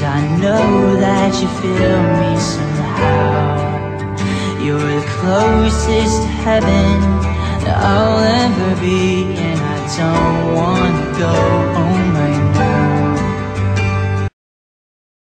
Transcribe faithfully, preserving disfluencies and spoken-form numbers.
I know that you feel me somehow. You're the closest to heaven that I'll ever be, and I don't want